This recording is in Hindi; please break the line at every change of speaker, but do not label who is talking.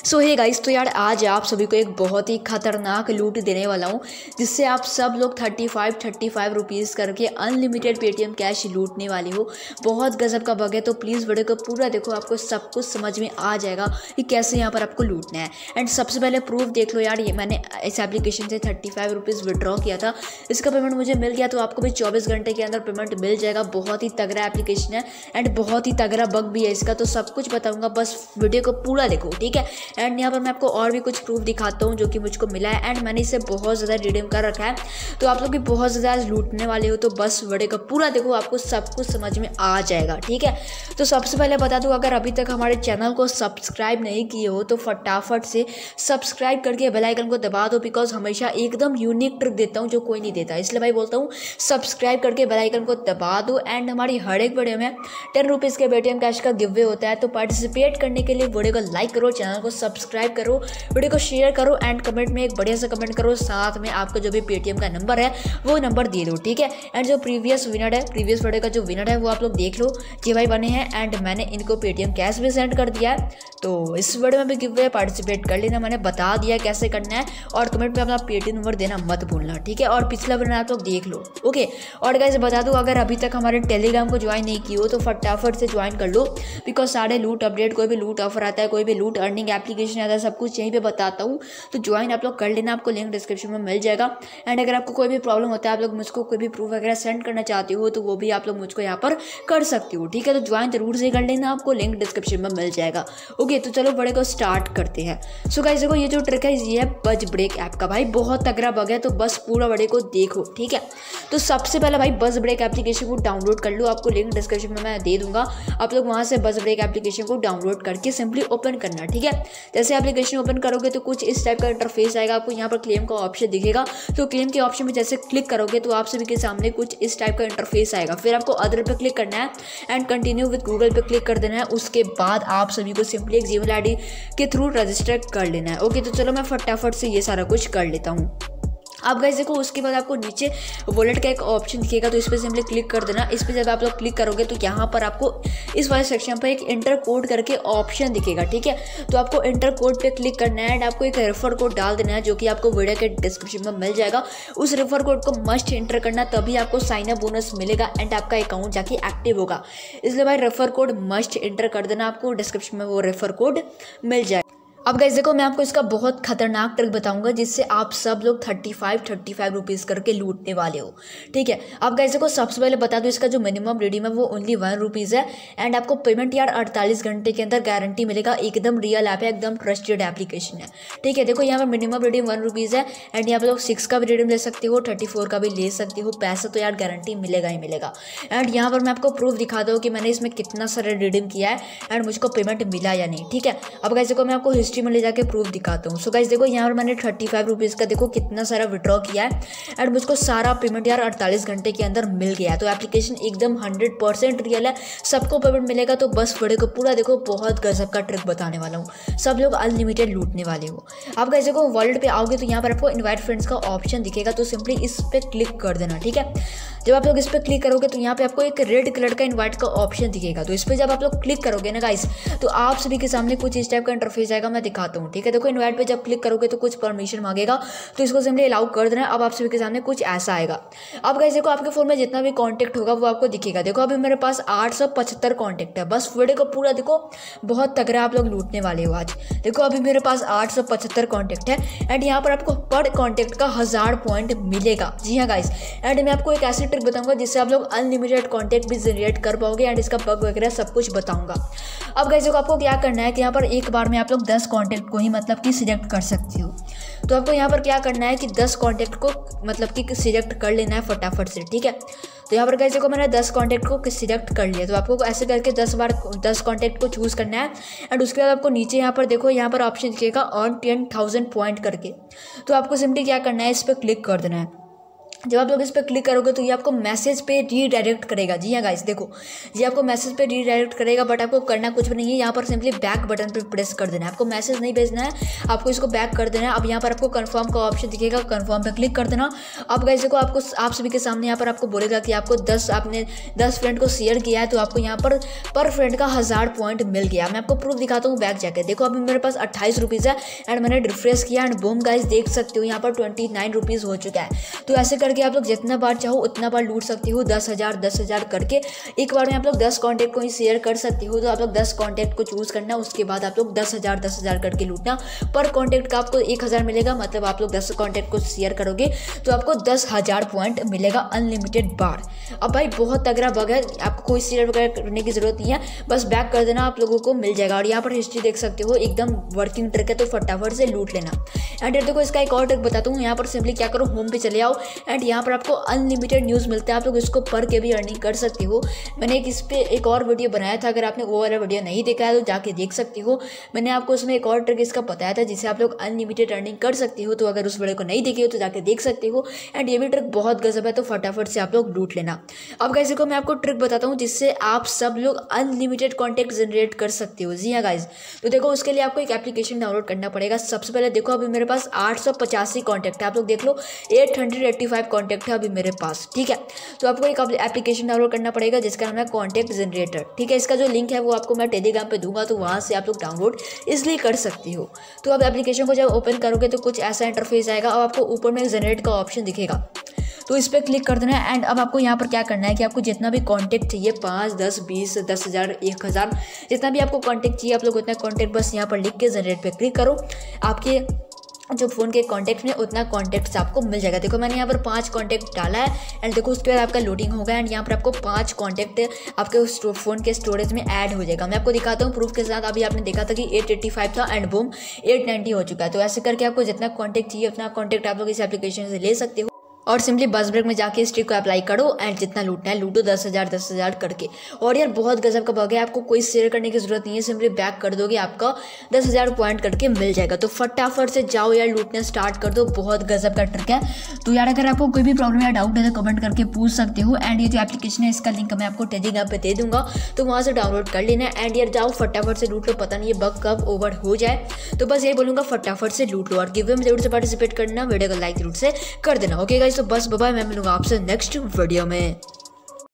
सो हे गाइस, तो यार आज आप सभी को एक बहुत ही खतरनाक लूट देने वाला हूँ जिससे आप सब लोग 35 रुपीज़ करके अनलिमिटेड पेटीएम कैश लूटने वाले हो। बहुत गजब का बग है, तो प्लीज़ वीडियो को पूरा देखो, आपको सब कुछ समझ में आ जाएगा कि कैसे यहाँ पर आपको लूटना है। एंड सबसे पहले प्रूफ देख लो यार, ये मैंने इस एप्लीकेशन से 35 रुपीज़ विड्रॉ किया था, इसका पेमेंट मुझे मिल गया। तो आपको भी 24 घंटे के अंदर पेमेंट मिल जाएगा। बहुत ही तगड़ा एप्लीकेशन है एंड बहुत ही तगड़ा बग भी है इसका, तो सब कुछ बताऊँगा, बस वीडियो को पूरा देखो, ठीक है। एंड यहाँ पर मैं आपको और भी कुछ प्रूफ दिखाता हूँ जो कि मुझको मिला है एंड मैंने इसे बहुत ज़्यादा रिडीम कर रखा है। तो आप लोग भी बहुत ज़्यादा लूटने वाले हो, तो बस वीडियो को पूरा देखो, आपको सब कुछ समझ में आ जाएगा, ठीक है। तो सबसे पहले बता दूँ, अगर अभी तक हमारे चैनल को सब्सक्राइब नहीं किए हो तो फटाफट से सब्सक्राइब करके बेल आइकन को दबा दो, बिकॉज हमेशा एकदम यूनिक ट्रिक देता हूँ जो कोई नहीं देता, इसलिए भाई बोलता हूँ सब्सक्राइब करके बेल आइकन को दबा दो। एंड हमारी हर एक वीडियो में 10 रुपीज़ के पेटीएम कैश का गिव अवे होता है, तो पार्टिसिपेट करने के लिए वीडियो को लाइक करो, चैनल को सब्सक्राइब करो, वीडियो को शेयर करो एंड कमेंट में एक बढ़िया सा कमेंट करो, साथ में आपका जो भी पेटीएम का नंबर है वो नंबर दे दो, ठीक है। एंड जो प्रीवियस वीडियो का जो विनर है वो आप लोग देख लो, जी भाई बने हैं एंड मैंने इनको पेटीएम कैश भी सेंड कर दिया है। तो इस वीडियो में भी गिव अवे पार्टिसिपेट कर लेना, मैंने बता दिया कैसे करना है, और कमेंट में अपना पेटीएम नंबर देना मत भूलना, ठीक है। और पिछला विनर आप लोग देख लो, ओके। और गाइस बता दूं, अगर अभी तक हमारे टेलीग्राम को ज्वाइन नहीं की हो तो फटाफट से ज्वाइन कर लो, बिकॉज सारे लूट अपडेट, कोई भी लूट ऑफर आता है, कोई भी लूट अर्निंग एप्लीकेशन आता है, सब कुछ यहीं पे बताता हूँ। तो ज्वाइन आप लोग कर लेना, आपको लिंक डिस्क्रिप्शन में मिल जाएगा। एंड अगर आपको कोई भी प्रॉब्लम होता है, आप लोग मुझको कोई भी प्रूफ वगैरह सेंड करना चाहते हो, तो वो भी आप लोग मुझको यहाँ पर कर सकते हो, ठीक है। तो ज्वाइन जरूर से कर लेना, आपको लिंक डिस्क्रिप्शन में मिल जाएगा, ओके। तो चलो बड़े को स्टार्ट करते हैं। सो गाइस देखो, ये जो ट्रिक है ये है बज़ब्रेक ऐप का, भाई बहुत तगड़ा बग है, तो बस पूरा बड़े को देखो, ठीक है। तो सबसे पहले भाई बज़ब्रेक एप्लीकेशन को डाउनलोड कर लो, आपको लिंक डिस्क्रिप्शन में मैं दे दूंगा, आप लोग वहाँ से बज़ब्रेक एप्लीकेशन को डाउनलोड करके सिंपली ओपन करना, ठीक है। जैसे एप्लीकेशन ओपन करोगे तो कुछ इस टाइप का इंटरफेस आएगा, आपको यहाँ पर क्लेम का ऑप्शन दिखेगा, तो क्लेम के ऑप्शन में जैसे क्लिक करोगे तो आप सभी के सामने कुछ इस टाइप का इंटरफेस आएगा। फिर आपको अदर पे क्लिक करना है एंड कंटिन्यू विद गूगल पे क्लिक कर देना है। उसके बाद आप सभी को सिंपली एक जीमेल आईडी के थ्रू रजिस्टर कर लेना है, ओके। तो चलो मैं फटाफट से ये सारा कुछ कर लेता हूँ। अब गाइस देखो, उसके बाद आपको नीचे वॉलेट का एक ऑप्शन दिखेगा, तो इस पर सिंपली क्लिक कर देना। इस पर जब आप लोग क्लिक करोगे तो यहाँ पर आपको इस वाले सेक्शन पर एक इंटर कोड करके ऑप्शन दिखेगा, ठीक है। तो आपको इंटर कोड पे क्लिक करना है एंड आपको एक रेफर कोड डाल देना है, जो कि आपको वीडियो के डिस्क्रिप्शन में मिल जाएगा। उस रेफर कोड को मस्ट इंटर करना, तभी आपको साइन अप बोनस मिलेगा एंड आपका अकाउंट जाके एक्टिव होगा। इसलिए भाई रेफर कोड मस्ट इंटर कर देना, आपको डिस्क्रिप्शन में वो रेफर कोड मिल जाएगा। अब गाइस देखो, मैं आपको इसका बहुत खतरनाक ट्रिक बताऊंगा जिससे आप सब लोग 35 रुपीज़ करके लूटने वाले हो, ठीक है। अब गाइस देखो, सबसे पहले बता दो, इसका जो मिनिमम रिडीम है वो ओनली 1 रुपीज़ है एंड आपको पेमेंट यार 48 घंटे के अंदर गारंटी मिलेगा। एकदम रियल ऐप है, एकदम ट्रस्टेड एप्लीकेशन है, ठीक है। देखो यहाँ पर मिनिमम रिडीम 1 रुपीज़ है एंड यहाँ पर लोग 6 का भी रिडीम ले सकते हो, 34 का भी ले सकते हो, पैसा तो यार गारंटी मिलेगा ही मिलेगा। एंड यहाँ पर मैं आपको प्रूफ दिखाता हूँ कि मैंने इसमें कितना सारा रिडीम किया है एंड मुझको पेमेंट मिला या नहीं, ठीक है। अब गाइस देखो, मैं आपको हिस्ट्री में ले जाके प्रूफ दिखाता हूँ। सो गाइस देखो, यहाँ पर मैंने 35 रुपीज़ का देखो कितना सारा विड्रॉ किया है एंड मुझको सारा पेमेंट यार 48 घंटे के अंदर मिल गया। तो एप्लीकेशन एकदम 100% रियल है, सबको पेमेंट मिलेगा। तो बस वीडियो को पूरा देखो, बहुत गजब का ट्रिक बताने वाला हूँ, सब लोग अनलिमिटेड लूटने वाले हो। अब गाइस देखो, वॉलेट पे आओगे तो यहाँ पर आपको इनवाइट फ्रेंड्स का ऑप्शन दिखेगा, तो सिंपली इस पर क्लिक कर देना, ठीक है। जब आप लोग इस पर क्लिक करोगे तो यहाँ पे आपको एक रेड कलर का इनवाइट का ऑप्शन दिखेगा, तो इस पर जब आप लोग क्लिक करोगे ना गाइस, तो आप सभी के सामने कुछ इस टाइप का इंटरफेस आएगा, मैं दिखाता हूँ, ठीक है। देखो इनवाइट पे जब क्लिक करोगे तो कुछ परमिशन मांगेगा, तो इसको सिंपली अलाउ कर देना। अब आप सभी के सामने कुछ ऐसा आएगा। अब गाइस देखो, आपके फोन में जितना भी कॉन्टैक्ट होगा वो आपको दिखेगा। देखो अभी मेरे पास 875 कॉन्टैक्ट है, बस वीडियो को पूरा देखो, बहुत तगड़ा आप लोग लूटने वाले हो आज। देखो अभी मेरे पास 875 कॉन्टैक्ट है एंड यहाँ पर आपको पर कॉन्टैक्ट का 1000 पॉइंट मिलेगा, जी हाँ गाइस। एंड मैं आपको एक ऐसी ट्रिक बताऊंगा जिससे आप लोग अनलिमिटेड कॉन्टैक्ट भी जनरेट कर पाओगे एंड इसका बग वगैरह सब कुछ बताऊंगा। अब गाइस देखो, आपको क्या करना है कि यहाँ पर एक बार में आप लोग 10 कॉन्टैक्ट को ही मतलब कि सिलेक्ट कर सकते हो। तो आपको यहाँ पर क्या करना है कि 10 कॉन्टैक्ट को मतलब कि सिलेक्ट कर लेना है फटाफट से, ठीक है। तो यहाँ पर गाइस देखो, मैंने 10 कॉन्टैक्ट को सिलेक्ट कर लिया। तो आपको ऐसे करके 10 बार 10 कॉन्टैक्ट को चूज़ करना है एंड उसके बाद आपको नीचे यहाँ पर देखो, यहाँ पर ऑप्शन दिखेगा अर्न 10,000 पॉइंट करके। तो आपको सिंपली क्या करना है, इस पर क्लिक कर देना है। जब आप लोग इस पर क्लिक करोगे तो ये आपको मैसेज पे रीडायरेक्ट करेगा। जी हाँ गाइस, देखो ये आपको मैसेज पे रीडायरेक्ट करेगा, बट आपको करना कुछ भी नहीं है। यहाँ पर सिंपली बैक बटन पे प्रेस कर देना है, आपको मैसेज नहीं भेजना है, आपको इसको बैक कर देना है। अब यहाँ पर आपको कंफर्म का ऑप्शन दिखेगा, कंफर्म पे क्लिक कर देना। अब गाइस देखो आपको आप सभी के सामने यहाँ पर आपको बोलेगा कि आपको आपने 10 फ्रेंड को शेयर किया है तो आपको यहाँ पर फ्रेंड का 1000 पॉइंट मिल गया। मैं आपको प्रूफ दिखाता हूँ बैक जाके। देखो अभी मेरे पास 28 रुपीज़ है एंड मैंने रिफ्रेश किया एंड बूम गाइस देख सकते हो यहाँ पर 29 रुपीज़ हो चुका है। तो ऐसे करके आप लोग जितना बार चाहो उतना बार लूट सकते हो, 10,000 करके एक बार में आप लोग 10 कॉन्टैक्ट को ही शेयर कर सकते हो। तो आप लोग 10 कॉन्टैक्ट को चूज करना, उसके बाद आप लोग 10,000 करके लूटना। पर कॉन्टैक्ट का आपको 1000 मिलेगा, मतलब आप लोग 10 कॉन्टैक्ट को शेयर करोगे तो आपको 10,000 पॉइंट मिलेगा अनलिमिटेड बार। अब भाई बहुत तगड़ा बग है, आपको कोई शेयर वगैरह करने की जरूरत नहीं है, बस बैक कर देना, आप लोगों को मिल जाएगा। और यहाँ पर हिस्ट्री देख सकते हो, एकदम वर्किंग ट्रिक है, तो फटाफट से लूट लेना। एंड देखो इसका एक और ट्रिक बताता हूँ। यहाँ पर सिंपली क्या करो, होम पे चले आओ एंड यहाँ पर आपको अनलिमिटेड न्यूज़ मिलता है, आप लोग इसको पढ़ के भी अर्निंग कर सकते हो। मैंने इस पे एक और वीडियो बनाया था, अगर आपने वो वाला वीडियो नहीं देखा है तो जाके देख सकते हो। मैंने आपको उसमें एक और ट्रिक इसका बताया था जिससे आप लोग अनलिमिटेड अर्निंग कर सकते हो। तो अगर उस वीडियो को नहीं देखे हो तो जाके देख सकते हो। एंड ये भी ट्रिक बहुत गजब है, तो फटाफट से आप लोग लूट लेना। अब गाइस देखो मैं आपको ट्रिक बताता हूँ जिससे आप सब लोग अनलिमिटेड कॉन्टैक्ट जनरेट कर सकते हो। जी हाँ गाइस, तो देखो उसके लिए आपको एक एप्लीकेशन डाउनलोड करना पड़ेगा। सबसे पहले देखो अभी मेरे पास 885 कॉन्टैक्ट है, आप लोग देख लो 885 कॉन्टैक्ट है अभी मेरे पास। ठीक है, तो आपको एक एप्लीकेशन डाउनलोड करना पड़ेगा जिसका नाम है कॉन्टैक्ट जनरेटर। ठीक है, इसका जो लिंक है वो आपको मैं टेलीग्राम पे दूंगा, तो वहाँ से आप लोग डाउनलोड इसलिए कर सकते हो। तो अब एप्लीकेशन को जब ओपन करोगे तो कुछ ऐसा इंटरफेस आएगा और आपको ऊपर में जनरेट का ऑप्शन दिखेगा, तो इस पर क्लिक कर देना है। एंड अब आपको यहाँ पर क्या करना है कि आपको जितना भी कॉन्टैक्ट चाहिए 5, 10, 20, 10,000, 1000 जितना भी आपको कॉन्टैक्ट चाहिए आप लोग उतना कॉन्टैक्ट बस यहाँ पर लिख के जनरेट पे क्लिक करो। आपके जो फ़ोन के कॉन्टैक्ट में उतना कॉन्टैक्ट्स आपको मिल जाएगा। देखो मैंने यहाँ पर 5 कॉन्टैक्ट डाला है एंड देखो उसके बाद आपका लोडिंग होगा एंड यहाँ पर आपको 5 कॉन्टैक्ट आपके फ़ोन के स्टोरेज में ऐड हो जाएगा। मैं आपको दिखाता हूँ प्रूफ के साथ। अभी आपने देखा था कि 885 था एंड बूम 890 हो चुका है। तो ऐसे करके आपको जितना कॉन्टैक्ट चाहिए उतना कॉन्टैक्ट आप लोग इस एप्लीकेशन से ले सकते हो और सिंपली बज़ब्रेक में जाके इस ट्रिक को अप्लाई करो एंड जितना लूटना है लूटो, 10,000 करके। और यार बहुत गजब का बग है, आपको कोई शेयर करने की जरूरत नहीं है, सिंपली बैक कर दोगे आपका 10,000 पॉइंट करके मिल जाएगा। तो फटाफट से जाओ यार लूटना स्टार्ट कर दो, बहुत गजब का ट्रिक है। तो यार अगर आपको कोई भी प्रॉब्लम या डाउट है तो कमेंट करके पूछ सकते हो। एंड ये जो एप्लीकेशन है इसका लिंक मैं आपको टेलीग्राम पे दे दूंगा, तो वहाँ से डाउनलोड कर लेना। एंड यार जाओ फटाफट से लूट लो, पता नहीं ये बग कब ओवर हो जाए। तो बस यही बोलूँगा, फटाफट से लूट लो और गिव में जरूर से पार्टिसिपेट करना, वीडियो को लाइक जरूर से कर देना। ओके गाइस, तो बस बाय, मैं मिलूंगा आपसे नेक्स्ट वीडियो में।